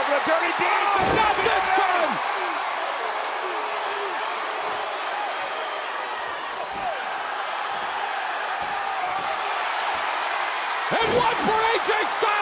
for the dirty deeds. Oh, not this time! And one for AJ Styles!